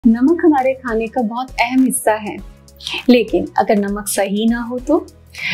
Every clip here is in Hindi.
नमक हमारे खाने का बहुत अहम हिस्सा है, लेकिन अगर नमक सही ना हो तो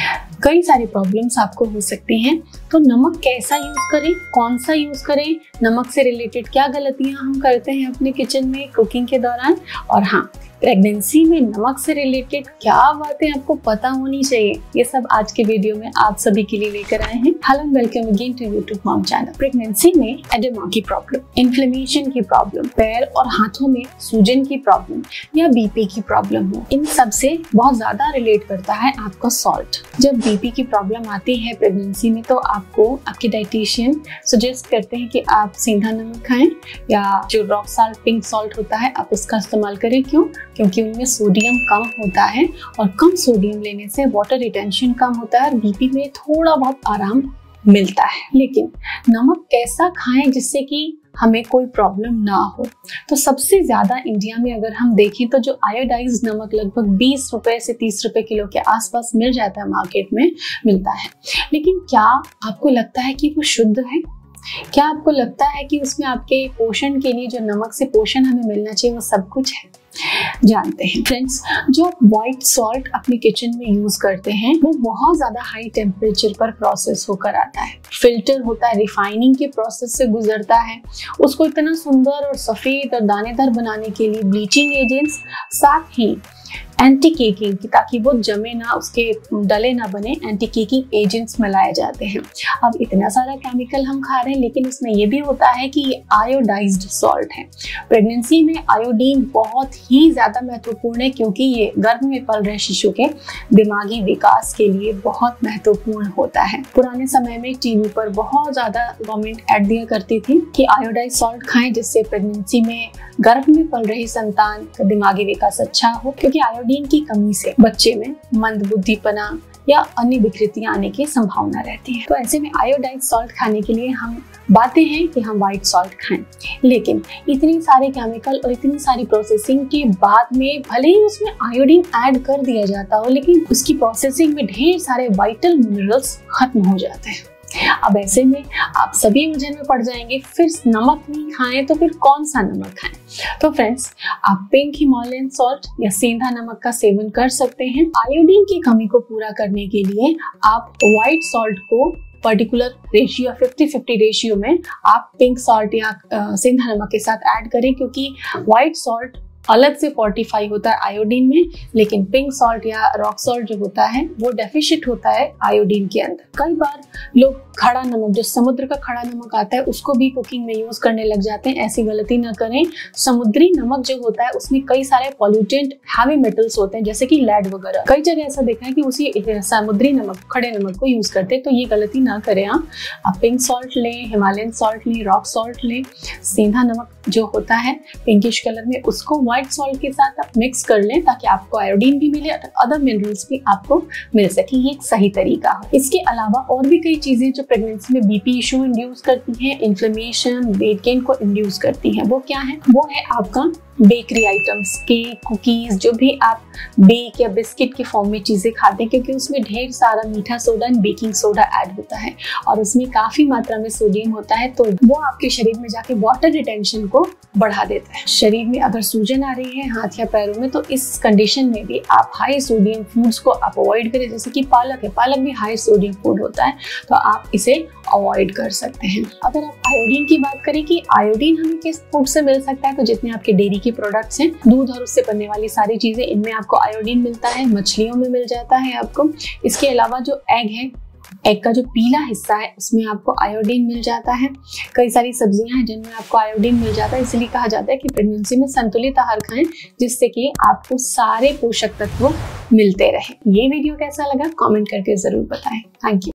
कई सारी प्रॉब्लम्स आपको हो सकती हैं। तो नमक कैसा यूज करें, कौन सा यूज करें, नमक से रिलेटेड क्या गलतियां हम करते हैं अपने किचन में कुकिंग के दौरान, और हाँ, प्रेगनेंसी में नमक से रिलेटेड क्या बातें आपको पता होनी चाहिए, ये सब आज के वीडियो में आप सभी के लिए लेकर आए हैं। Hello and welcome again to YouTube mom channel. Pregnancy में एडेमा की प्रॉब्लम, इन्फ्लेमेशन की प्रॉब्लम, पैर और हाथों में सूजन की प्रॉब्लम या बीपी की प्रॉब्लम हो, इन सब से बहुत ज्यादा रिलेट करता है आपका सॉल्ट। जब बीपी की प्रॉब्लम आती है प्रेगनेंसी में तो आपको आपके डाइटिशियन सजेस्ट करते हैं कि आप सेंधा नमक खाएं या जो रॉक साल्ट, पिंक सॉल्ट होता है, आप उसका इस्तेमाल करें। क्यों? क्योंकि उनमें सोडियम कम होता है और कम सोडियम लेने से वाटर रिटेंशन कम होता है और बीपी में थोड़ा बहुत आराम मिलता है। लेकिन नमक कैसा खाएं जिससे कि हमें कोई प्रॉब्लम ना हो? तो सबसे ज्यादा इंडिया में अगर हम देखें तो जो आयोडाइज्ड नमक लगभग 20 रुपए से 30 रुपए किलो के आसपास मिल जाता है, मार्केट में मिलता है। लेकिन क्या आपको लगता है कि वो शुद्ध है? क्या आपको लगता है कि उसमें आपके पोषण के लिए जो नमक से पोषण हमें मिलना चाहिए वो सब कुछ है? जानते हैं फ्रेंड्स, जो आप व्हाइट सॉल्ट अपने किचन में यूज करते हैं वो बहुत ज्यादा हाई टेम्परेचर पर प्रोसेस होकर आता है, फिल्टर होता है, रिफाइनिंग के प्रोसेस से गुजरता है। उसको इतना सुंदर और सफेद और दानेदार बनाने के लिए ब्लीचिंग एजेंट्स, साथ ही एंटी केकिंग ताकि वो जमे ना, उसके डले ना बने, एंटी केकिंग एजेंट्स मिलाए जाते हैं। अब इतना सारा केमिकल हम खा रहे हैं, लेकिन इसमें ये भी होता है कि ये आयोडाइज्ड सॉल्ट है। प्रेगनेंसी में आयोडीन बहुत ही ज्यादा महत्वपूर्ण है क्योंकि ये गर्भ में पल रहे शिशु के दिमागी विकास के लिए बहुत महत्वपूर्ण होता है। पुराने समय में टीवी पर बहुत ज्यादा गवर्नमेंट ऐड दिया करती थी कि आयोडाइज्ड सॉल्ट खाएं जिससे प्रेगनेंसी में गर्भ में पल रही संतान का दिमागी विकास अच्छा हो, क्योंकि आयोडीन की कमी से बच्चे में मंदबुद्धिपना या अन्य विकृतियां आने की संभावना रहती है। तो ऐसे में आयोडाइज्ड सॉल्ट खाने के लिए हम बातें हैं कि हम व्हाइट सॉल्ट खाएं, लेकिन इतनी सारे केमिकल और इतनी सारी प्रोसेसिंग के बाद में भले ही उसमें आयोडीन ऐड कर दिया जाता हो, लेकिन उसकी प्रोसेसिंग में ढेर सारे वाइटल मिनरल्स खत्म हो जाते हैं। अब ऐसे में आप सभी उलझन में पड़ जाएंगे, फिर नमक नहीं खाएं तो फिर कौन सा नमक खाएं? तो फ्रेंड्स, आप पिंक हिमालयन सॉल्ट या सेंधा नमक का सेवन कर सकते हैं। आयोडीन की कमी को पूरा करने के लिए आप व्हाइट सॉल्ट को पर्टिकुलर रेशियो 50-50 रेशियो में आप पिंक सॉल्ट या सेंधा नमक के साथ ऐड करें, क्योंकि व्हाइट सॉल्ट अलग से फोर्टिफाई होता है आयोडीन में, लेकिन पिंक सॉल्ट या रॉक सॉल्ट जो होता है वो डेफिशिएंट होता है आयोडीन के अंदर। कई बार लोग खड़ा नमक, जो समुद्र का खड़ा नमक आता है, उसको भी कुकिंग में यूज करने लग जाते हैं। ऐसी गलती ना करें। समुद्री नमक जो होता है उसमें कई सारे पॉल्यूटेंट हैवी मेटल्स होते हैं, जैसे कि लेड वगैरह। कई जगह ऐसा देखा है कि उसी समुद्री नमक, खड़े नमक को यूज करते हैं, तो ये गलती ना करें। आप पिंक सॉल्ट लें, हिमालयन सॉल्ट लें, रॉक सॉल्ट लें, सेंधा नमक जो होता है पिंकिश कलर में, उसको व्हाइट सॉल्ट के साथ आप मिक्स कर लें ताकि आपको आयोडीन भी मिले और अदर मिनरल्स भी आपको मिल सके। ये एक सही तरीका है। इसके अलावा और भी कई चीजें जो प्रेगनेंसी में बीपी इशू इंड्यूस करती हैं, इन्फ्लेमेशन, वेट गेन को इंड्यूस करती हैं, वो क्या है? वो है आपका बेकरी आइटम्स, केक, कुकीज, जो भी आप बेक या बिस्किट के फॉर्म में चीजें खाते हैं, क्योंकि उसमें ढेर सारा मीठा soda and baking soda add होता है और उसमें काफी मात्रा में सोडियम होता है, तो वो आपके शरीर में जाके वाटर रिटेंशन को बढ़ा देता है। शरीर में अगर सूजन आ रही है हाथ या पैरों में, तो इस कंडीशन में भी आप हाई सोडियम फूड्स को आप अवॉइड करें, जैसे कि पालक है, पालक भी हाई सोडियम फूड होता है, तो आप इसे अवॉइड कर सकते हैं। अगर आप आयोडीन की बात करें कि आयोडीन हमें किस फूड से मिल सकता है, तो जितने आपके डेयरी के प्रोडक्ट्स हैं, दूध और उससे बनने वाली सारी चीजें, इनमें आपको आयोडीन मिलता है। मछलियों में मिल जाता है आपको। इसके अलावा जो एग है, एग का जो पीला हिस्सा है उसमें आपको आयोडीन मिल जाता है। कई सारी सब्जियां हैं जिनमें आपको आयोडीन मिल जाता है। इसलिए कहा जाता है कि प्रेगनेंसी में संतुलित आहार खाएं जिससे कि आपको सारे पोषक तत्व मिलते रहे। ये वीडियो कैसा लगा कमेंट करके जरूर बताएं। Thank you.